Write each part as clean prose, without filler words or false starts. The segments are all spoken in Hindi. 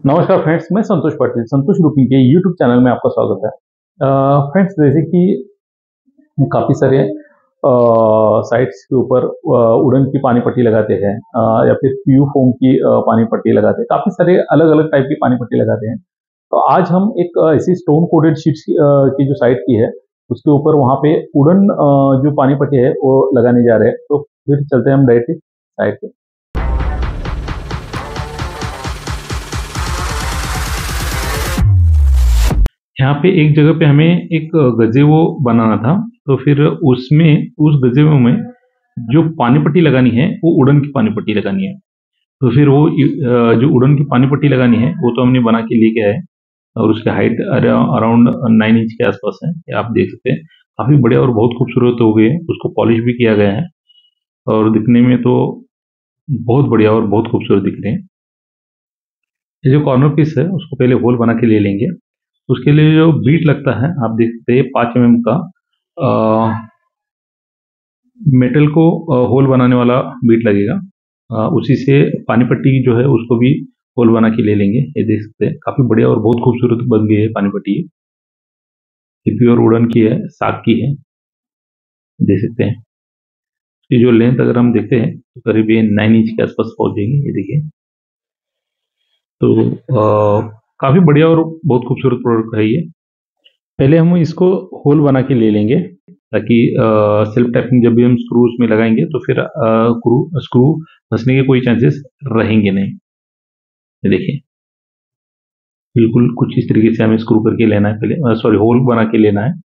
नमस्कार फ्रेंड्स, मैं संतोष पाटिल संतोष रूपी के यूट्यूब चैनल में आपका स्वागत है। फ्रेंड्स, जैसे कि काफ़ी सारे साइट्स के ऊपर वुडन की पानी पट्टी लगाते हैं या फिर पीयू फोम की पानी पट्टी लगाते हैं। काफ़ी सारे अलग अलग टाइप की पानी पट्टी लगाते हैं। तो आज हम एक ऐसी स्टोन कोटेड शीट्स की जो साइट की है उसके ऊपर वहाँ पे वुडन जो पानी पट्टी है वो लगाने जा रहे हैं। तो फिर चलते हैं हम डायरेक्टली साइट पे। यहाँ पे एक जगह पे हमें एक गज़ेबो बनाना था, तो फिर उसमें उस गज़ेबो में जो पानी पट्टी लगानी है वो वुडन की पानी पट्टी लगानी है। तो फिर वो जो वुडन की पानी पट्टी लगानी है वो तो हमने बना के लेके आए और उसकी हाइट अराउंड 9 इंच के आसपास है। ये आप देख सकते हैं, काफ़ी बढ़िया और बहुत खूबसूरत हो गई है। उसको पॉलिश भी किया गया है और दिखने में तो बहुत बढ़िया और बहुत खूबसूरत दिख रहे हैं। ये जो कॉर्नर पीस है उसको पहले होल बना के ले लेंगे। उसके लिए जो बीट लगता है आप देख सकते हैं 5 mm का मेटल को होल बनाने वाला बीट लगेगा। उसी से पानी पट्टी जो है उसको भी होल बना के ले लेंगे। ये देख सकते हैं, काफ़ी बढ़िया और बहुत खूबसूरत बन गई है पानी पट्टी। ये प्योर वुडन की है, साग की है, देख सकते हैं। इसकी जो लेंथ अगर हम देखते हैं तो करीब ये 9 इंच के आसपास पहुंच जाएगी। ये देखिए, तो काफ़ी बढ़िया और बहुत खूबसूरत प्रोडक्ट है ये। पहले हम इसको होल बना के ले लेंगे ताकि सेल्फ टैपिंग जब भी हम स्क्रूज में लगाएंगे तो फिर स्क्रू फंसने के कोई चांसेस रहेंगे नहीं। ये देखिए, बिल्कुल कुछ इस तरीके से हमें स्क्रू करके लेना है, पहले सॉरी होल बना के लेना है।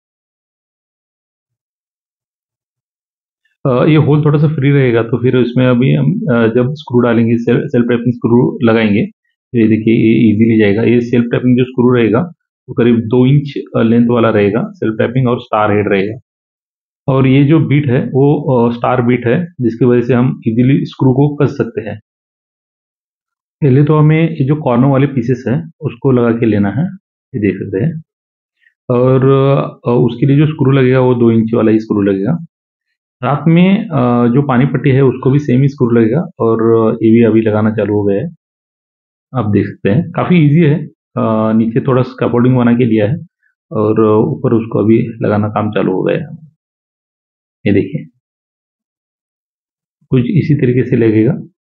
ये होल थोड़ा सा फ्री रहेगा तो फिर इसमें अभी हम जब स्क्रू डालेंगे, सेल्फ टैपिंग स्क्रू लगाएंगे तो ये देखिए ये इजीली जाएगा। ये सेल्फ टैपिंग जो स्क्रू रहेगा वो करीब 2 इंच लेंथ वाला रहेगा, सेल्फ टैपिंग, और स्टार हेड रहेगा। और ये जो बीट है वो स्टार बीट है जिसकी वजह से हम इजीली स्क्रू को कस सकते हैं। पहले तो हमें ये जो कॉर्नर वाले पीसेस है उसको लगा के लेना है, ये देख सकते हैं। और उसके लिए जो स्क्रू लगेगा वो 2 इंच वाला ही स्क्रू लगेगा। साथ में जो पानी पट्टी है उसको भी सेम ही स्क्रू लगेगा और ये भी अभी लगाना चालू हो गया है। आप देख सकते हैं, काफ़ी ईजी है। नीचे थोड़ा स्कैफोल्डिंग बना के लिया है और ऊपर उसको अभी लगाना काम चालू हो गया है। ये देखिए, कुछ इसी तरीके से लगेगा।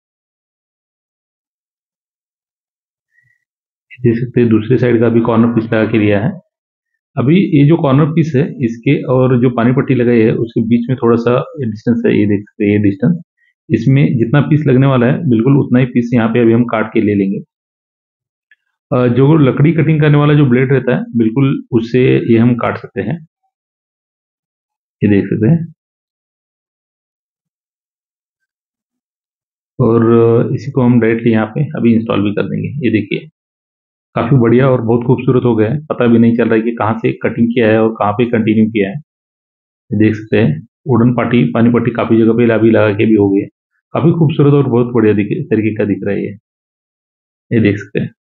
देख सकते हैं दूसरी साइड का भी कॉर्नर पीस लगा के लिया है। अभी ये जो कॉर्नर पीस है इसके और जो पानी पट्टी लगाई है उसके बीच में थोड़ा सा डिस्टेंस है, ये देख सकते हैं ये डिस्टेंस। इसमें जितना पीस लगने वाला है बिल्कुल उतना ही पीस यहाँ पे अभी हम काट के ले लेंगे। जो लकड़ी कटिंग करने वाला जो ब्लेड रहता है बिल्कुल उससे ये हम काट सकते हैं, ये देख सकते हैं। और इसी को हम डायरेक्टली यहाँ पे अभी इंस्टॉल भी कर देंगे। ये देखिए, काफ़ी बढ़िया और बहुत खूबसूरत हो गया है। पता भी नहीं चल रहा है कि कहाँ से कटिंग किया है और कहाँ पे कंटिन्यू किया है। ये देख सकते हैं, वुडन पानी पट्टी काफ़ी जगह पे अभी लगा के भी हो गई है। काफ़ी खूबसूरत और बहुत बढ़िया तरीके का दिख रहा है ये देख सकते हैं।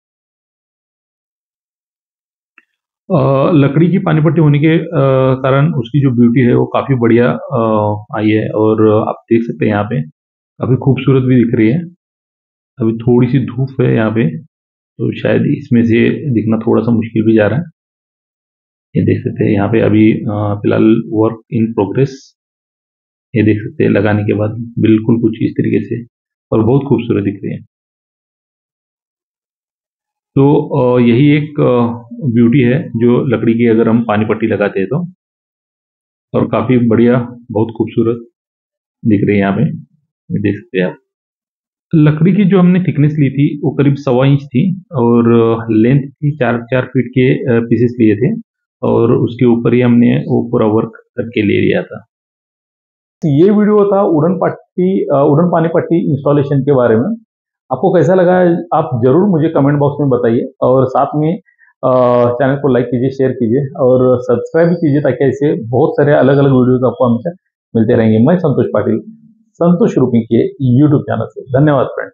लकड़ी की पानी पट्टी होने के कारण उसकी जो ब्यूटी है वो काफ़ी बढ़िया आई है और आप देख सकते हैं यहाँ पे काफ़ी खूबसूरत भी दिख रही है। अभी थोड़ी सी धूप है यहाँ पे तो शायद इसमें से दिखना थोड़ा सा मुश्किल भी जा रहा है। ये देख सकते हैं यहाँ पे अभी फिलहाल वर्क इन प्रोग्रेस। ये देख सकते हैं लगाने के बाद बिल्कुल कुछ इस तरीके से और बहुत खूबसूरत दिख रही है। तो यही एक ब्यूटी है जो लकड़ी की अगर हम पानी पट्टी लगाते हैं तो, और काफ़ी बढ़िया बहुत खूबसूरत दिख रही है यहाँ पे, ये देख सकते हैं आप। लकड़ी की जो हमने थिकनेस ली थी वो करीब 1.25 इंच थी और लेंथ थी 4 फीट के पीसेस लिए थे और उसके ऊपर ही हमने वो पूरा वर्क करके ले लिया था। ये वीडियो था वुडन पानी पट्टी इंस्टॉलेशन के बारे में। आपको कैसा लगा आप जरूर मुझे कमेंट बॉक्स में बताइए और साथ में चैनल को लाइक कीजिए, शेयर कीजिए और सब्सक्राइब भी कीजिए ताकि ऐसे बहुत सारे अलग अलग वीडियोज आपको हमसे मिलते रहेंगे। मैं संतोष पाटिल, संतोष रूपी के यूट्यूब चैनल से। धन्यवाद फ्रेंड।